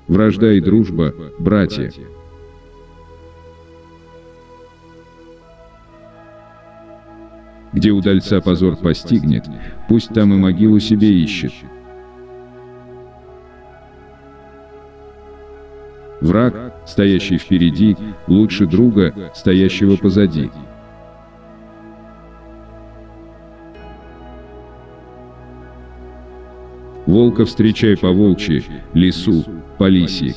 Вражда и дружба, братья. Где удальца позор постигнет, пусть там и могилу себе ищет. Враг, стоящий впереди, лучше друга, стоящего позади. Волка встречай по волчьи, лису, по лисьи.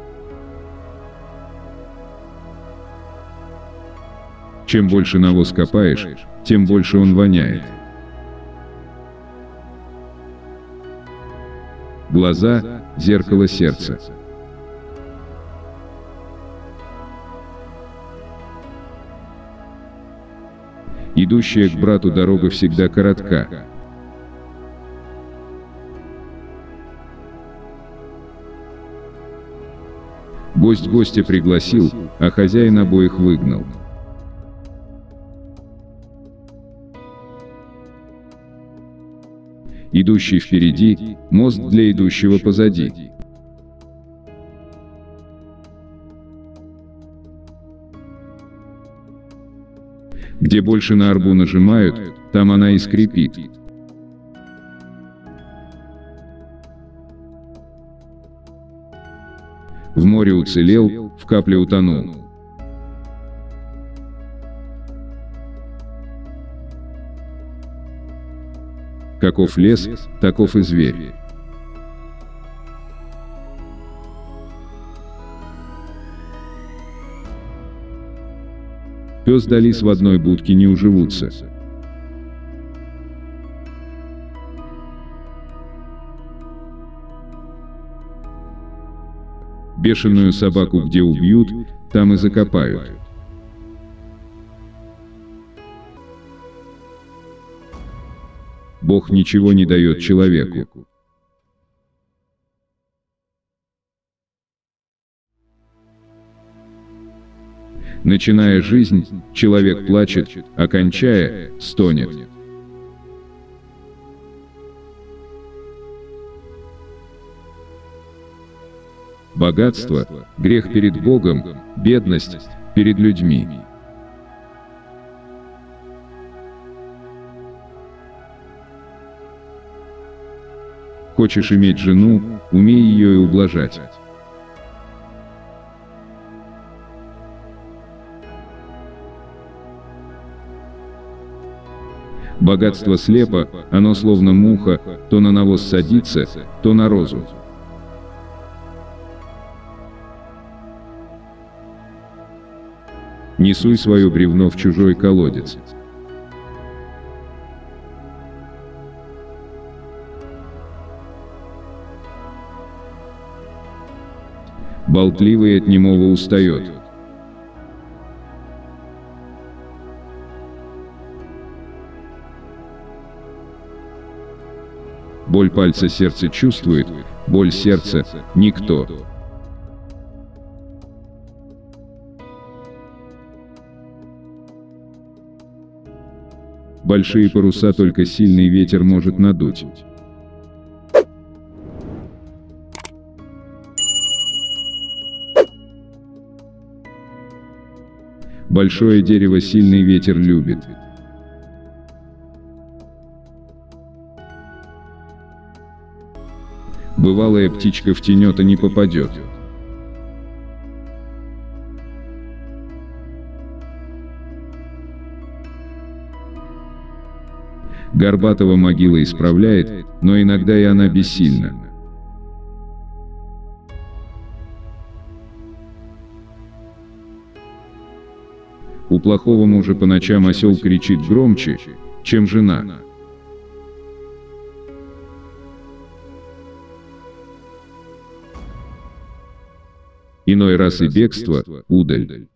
Чем больше навоз копаешь, тем больше он воняет. Глаза – зеркало сердца. Идущая к брату дорога всегда коротка. Гость гостя пригласил, а хозяин обоих выгнал. Идущий впереди – мост для идущего позади. Где больше на арбу нажимают, там она и скрипит. В море уцелел, в капле утонул. Каков лес, таков и зверь. Пес да лис в одной будке не уживутся. Бешеную собаку где убьют, там и закопают. Бог ничего не дает человеку. Начиная жизнь, человек плачет, а кончая, стонет. Богатство – грех перед Богом, бедность – перед людьми. Хочешь иметь жену, умей ее и ублажать. Богатство слепо, оно словно муха, то на навоз садится, то на розу. Не суй свое бревно в чужой колодец. Болтливый от немого устает. Боль пальца сердце чувствует, боль сердца – никто. Большие паруса только сильный ветер может надуть. Большое дерево сильный ветер любит. Бывалая птичка в тенета не попадет. Горбатого могила исправляет, но иногда и она бессильна. У плохого мужа по ночам осел кричит громче, чем жена. Иной раз и бегство – удаль.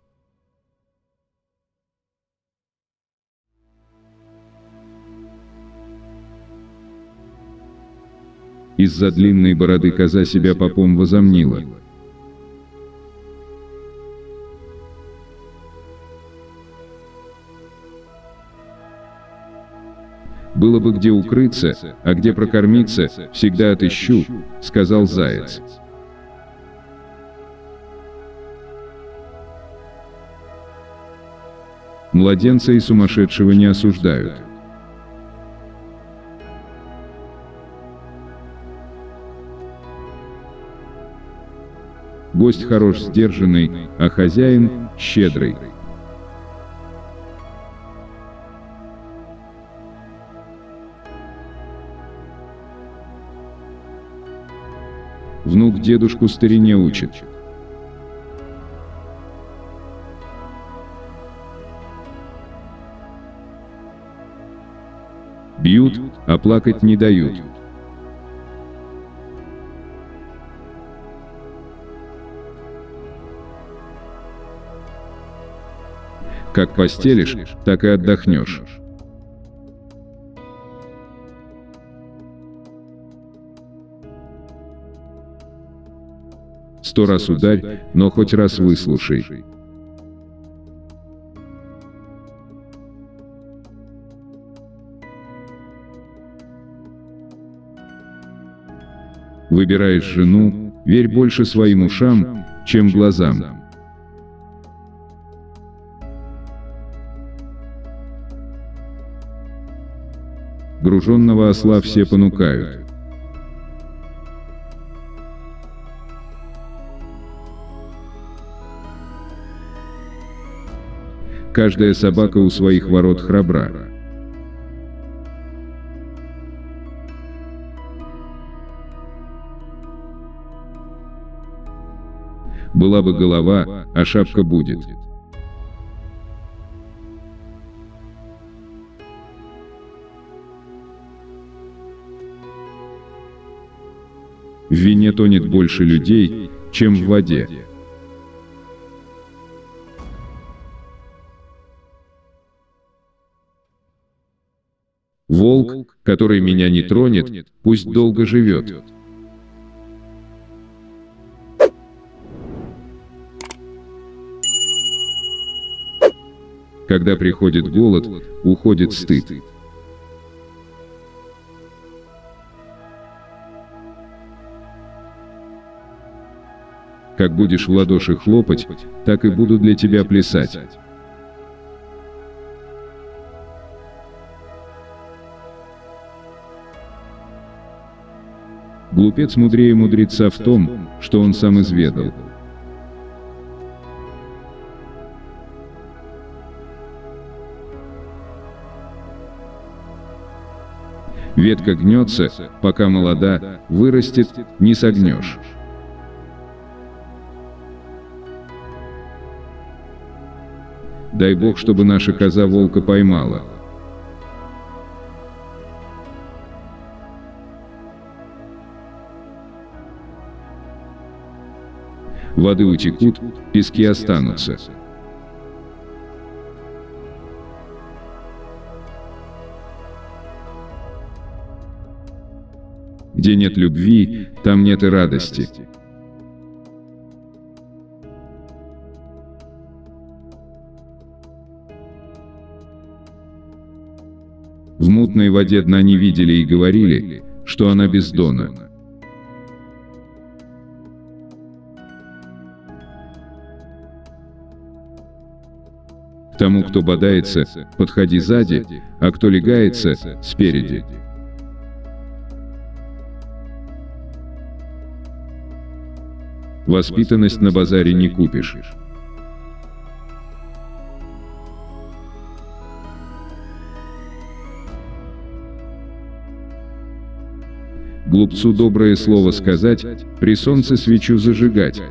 Из-за длинной бороды коза себя попом возомнила. «Было бы где укрыться, а где прокормиться, всегда отыщу», — сказал заяц. Младенца и сумасшедшего не осуждают. Гость хорош сдержанный, а хозяин щедрый. Внук дедушку старине учит. Бьют, а плакать не дают. Как постелишь, так и отдохнешь. Сто раз ударь, но хоть раз выслушай. Выбираешь жену, верь больше своим ушам, чем глазам. Груженного осла все понукают. Каждая собака у своих ворот храбра. Была бы голова, а шапка будет. В вине тонет больше людей, чем в воде. Волк, который меня не тронет, пусть долго живет. Когда приходит голод, уходит стыд. Как будешь в ладоши хлопать, так и буду для тебя плясать. Глупец мудрее мудреца в том, что он сам изведал. Ветка гнется, пока молода, вырастет, не согнешь. Дай Бог, чтобы наша коза волка поймала. Воды утекут, пески останутся. Где нет любви, там нет и радости. В мутной воде дна не видели и говорили, что она без дона. К тому, кто бодается, подходи сзади, а кто легается, спереди. Воспитанность на базаре не купишь. Глупцу доброе слово сказать, при солнце свечу зажигать.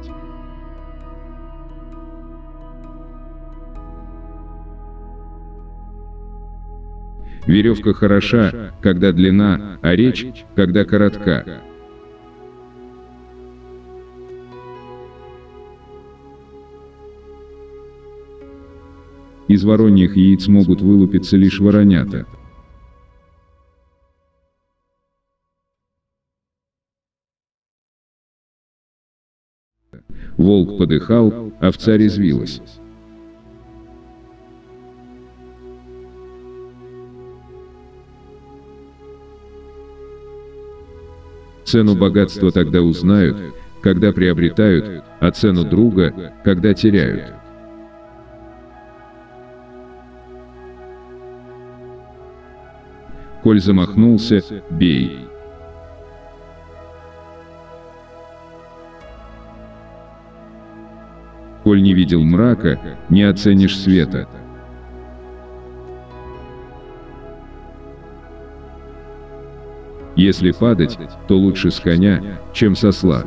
Веревка хороша, когда длинна, а речь, когда коротка. Из вороньих яиц могут вылупиться лишь воронята. Волк подыхал, овца резвилась. Цену богатства тогда узнают, когда приобретают, а цену друга, когда теряют. Коль замахнулся, бей. Коль не видел мрака, не оценишь света. Если падать, то лучше с коня, чем с осла.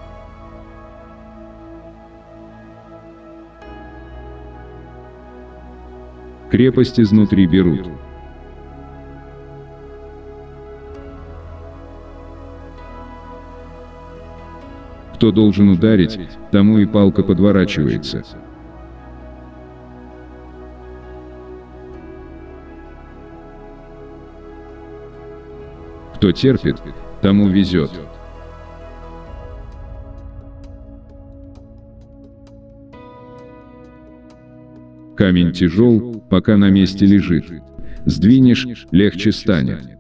Крепость изнутри берут. Кто должен ударить, тому и палка подворачивается. Кто терпит, тому везет. Камень тяжел, пока на месте лежит. Сдвинешь, легче станет.